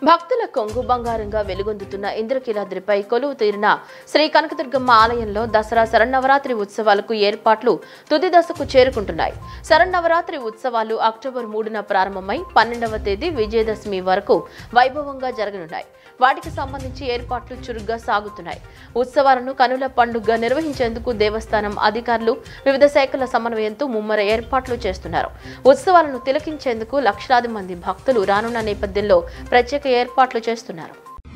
భక్తుల కొంగు బంగారంగా వెలుగొందుతున్న ఇంద్రకీలాద్రిపై కొలువు తీరిన శ్రీ కనకదుర్గమ్మ ఆలయంలో దసరా శరన్నవరాత్రి ఉత్సవాలకు ఏర్పాట్లు తుది దశకు చేరుకుంటున్నాయి. శరన్నవరాత్రి ఉత్సవాలు అక్టోబర్ 3న ప్రారంభమై 12వ తేదీ విజయదశమి వరకు వైభవంగా జరగనున్నాయి. వాటికి సంబంధించి ఏర్పాట్లు చురుగ్గా సాగుతున్నాయి. ఉత్సవాలను కనుల పండుగగా నిర్వహించేందుకు దేవస్థానం అధికారులు వివిధ శాఖల సమన్వయంతో ముమ్మర ఏర్పాట్లు చేస్తున్నారు. ఉత్సవాలను తిలకించేందుకు లక్షలాది మంది భక్తులు రానున్న నేపథ్యంలో ప్రత్యేక ఏర్పాట్లు చేస్తున్నారు.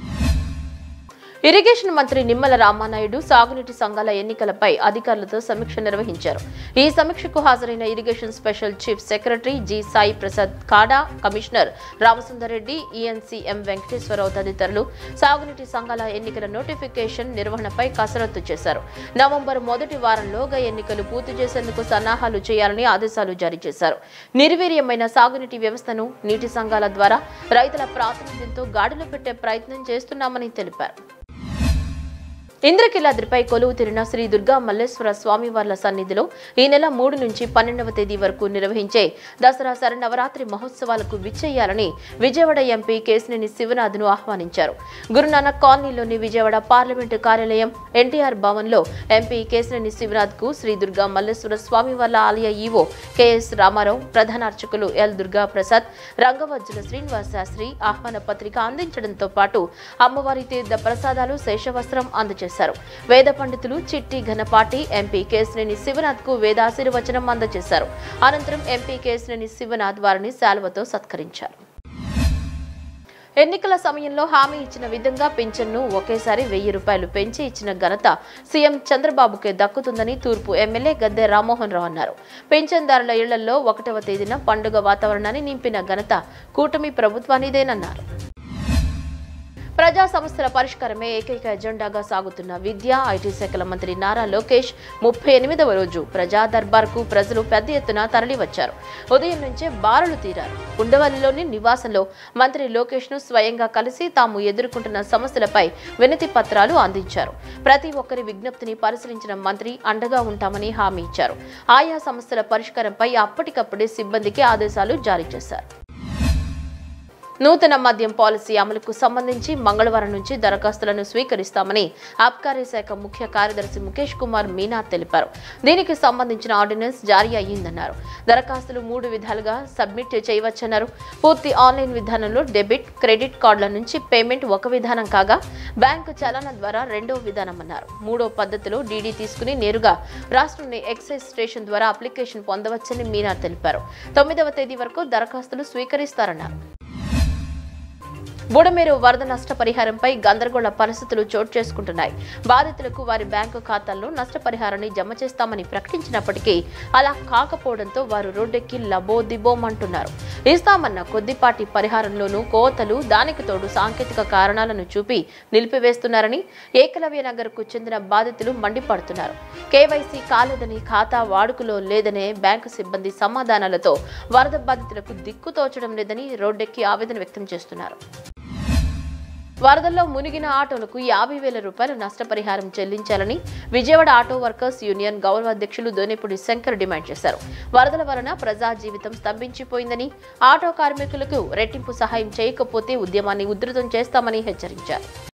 ఇరిగేషన్ మంత్రి నిమ్మల రామానాయుడు సాగునీటి సంఘాల ఎన్నికలపై అధికారులతో సమీక్ష నిర్వహించారు. ఈ సమీక్షకు హాజరైన irrigation special chief secretary G Sai Prasad కాడా, commissioner Ramasundar Reddy, ENC M Venkateswararao తదితరులు సాగునీటి సంఘాల ఎన్నికల నోటిఫికేషన్ నిర్వహణపై కసరత్తు చేశారు. నవంబర్ మొదటి వారంలోగా ఎన్నికలు పూర్తి చేసేందుకు సన్నాహాలు చేయాలని ఆదేశాలు జారీ చేశారు. నిర్వీర్యమైన సాగునీటి వ్యవస్థను నీటి సంఘాల ద్వారా రైతుల ప్రాతినిధ్యంతో గాడిలో పెట్టే ప్రయత్నం చేస్తున్నామని తెలిపారు. ఇంద్రకీలాద్రిపై కొలువు తీరిన శ్రీ దుర్గా మల్లేశ్వర స్వామివార్ల సన్నిధిలో ఈ నెల 3 నుంచి 12వ తేదీ వరకు నిర్వహించే దసరా శరన్నవరాత్రి మహోత్సవాలకు విచ్చేయాలని విజయవాడ ఎంపీ కేశినేని శివనాథ్ను ఆహ్వానించారు. గురునానక్ కాలనీలోని విజయవాడ పార్లమెంటు కార్యాలయం ఎన్టీఆర్ భవన్లో ఎంపీ కేశినేని శివనాథ్కు శ్రీ దుర్గా మల్లేశ్వర స్వామివార్ల ఆలయ ఈవో కెఎస్ రామారావు, ప్రధాన అర్చకులు ఎల్ దుర్గా ప్రసాద్, రంగవజ్జుల శ్రీనివాస శాస్త్రి ఆహ్వాన పత్రిక అందించడంతో పాటు అమ్మవారి తీర్థ ప్రసాదాలు, శేషవస్త్రం అందజేశారు. వేద పండితులు చిట్టి ఘనపాటి ఎంపీ కేశినేని శివనాథ్ కు వేదాశీర్వచనం అందజేశారు. అనంతరం ఎంపీ కేశినేని శివనాథ్ వారిని శాలువతో సత్కరించారు. ఎన్నికల సమయంలో హామీ ఇచ్చిన విధంగా పింఛన్ను ఒకేసారి 1000 రూపాయలు పెంచి ఇచ్చిన ఘనత సీఎం చంద్రబాబుకే దక్కుతుందని తూర్పు ఎమ్మెల్యే గద్దె రామ్మోహన్ రావు అన్నారు. పింఛన్దారుల ఇళ్లలో 1వ తేదీన పండుగ వాతావరణాన్ని నింపిన ఘనత కూటమి ప్రభుత్వానిదేనన్నారు. ప్రజా సమస్యల పరిష్కారమే ఏకైక ఎజెండాగా సాగుతున్న విద్యా, ఐటీ శాఖల మంత్రి నారా లోకేష్ 38వ రోజు ప్రజా దర్బార్కు ప్రజలు పెద్ద ఎత్తున తరలివచ్చారు. ఉదయం నుంచే బారులు తీరారు. ఉండవల్లిలోని నివాసంలో మంత్రి లోకేష్ ను స్వయంగా కలిసి తాము ఎదుర్కొంటున్న సమస్యలపై వినతి పత్రాలు అందించారు. ప్రతి ఒక్కరి విజ్ఞప్తిని పరిశీలించిన మంత్రి అండగా ఉంటామని హామీ ఇచ్చారు. ఆయా సమస్యల పరిష్కారంపై అప్పటికప్పుడే సిబ్బందికి ఆదేశాలు జారీ చేశారు. నూతన మద్యం పాలసీ అమలుకు సంబంధించి మంగళవారం నుంచి దరఖాస్తులను స్వీకరిస్తామని ఆబ్కారీ శాఖ ముఖ్య కార్యదర్శి ముఖేష్ కుమార్ మీనా తెలిపారు. దీనికి సంబంధించిన ఆర్డినెన్స్ జారీ అయ్యిందన్నారు. దరఖాస్తులు 3 విధాలుగా సబ్మిట్ చేయవచ్చన్నారు. పూర్తి ఆన్లైన్ విధానంలో డెబిట్, క్రెడిట్ కార్డుల నుంచి పేమెంట్ ఒక విధానం కాగా, బ్యాంకు చలాన ద్వారా 2వ విధానం అన్నారు. 3వ పద్ధతిలో డీడీ తీసుకుని నేరుగా రాష్ట్రంలోని ఎక్సైజ్ స్టేషన్ ద్వారా అప్లికేషన్ పొందవచ్చని మీనా తెలిపారు. 9వ తేదీ వరకు దరఖాస్తులు స్వీకరిస్తారన్నారు. బుడమేరు వరద నష్టపరిహారంపై గందరగోళ పరిస్థితులు చోటు చేసుకుంటున్నాయి. బాధితులకు వారి బ్యాంకు ఖాతాల్లో నష్టపరిహారాన్ని జమ చేస్తామని ప్రకటించినప్పటికీ అలా కాకపోవడంతో వారు రోడ్డెక్కి లబోదిబోమంటున్నారు. ఇస్తామన్న కొద్దిపాటి పరిహారంలోనూ కోతలు, దానికి తోడు సాంకేతిక కారణాలను చూపి నిలిపివేస్తున్నారని ఏకలవ్య నగర్కు చెందిన బాధితులు మండిపడుతున్నారు. కేవైసీ కాలేదని, ఖాతా వాడుకలో లేదనే బ్యాంకు సిబ్బంది సమాధానాలతో వరద బాధితులకు దిక్కు తోచడం లేదని రోడ్డెక్కి ఆవేదన వ్యక్తం చేస్తున్నారు. వరదల్లో మునిగిన ఆటోలకు 50,000 రూపాయల నష్టపరిహారం చెల్లించాలని విజయవాడ ఆటో వర్కర్స్ యూనియన్ గౌరవ అధ్యక్షులు దోనేపూడి శంకర్ డిమాండ్ చేశారు. వరదల వలన ప్రజా జీవితం స్తంభించిపోయిందని, ఆటో కార్మికులకు రెట్టింపు సహాయం చేయకపోతే ఉద్యమాన్ని ఉధృతం చేస్తామని హెచ్చరించారు.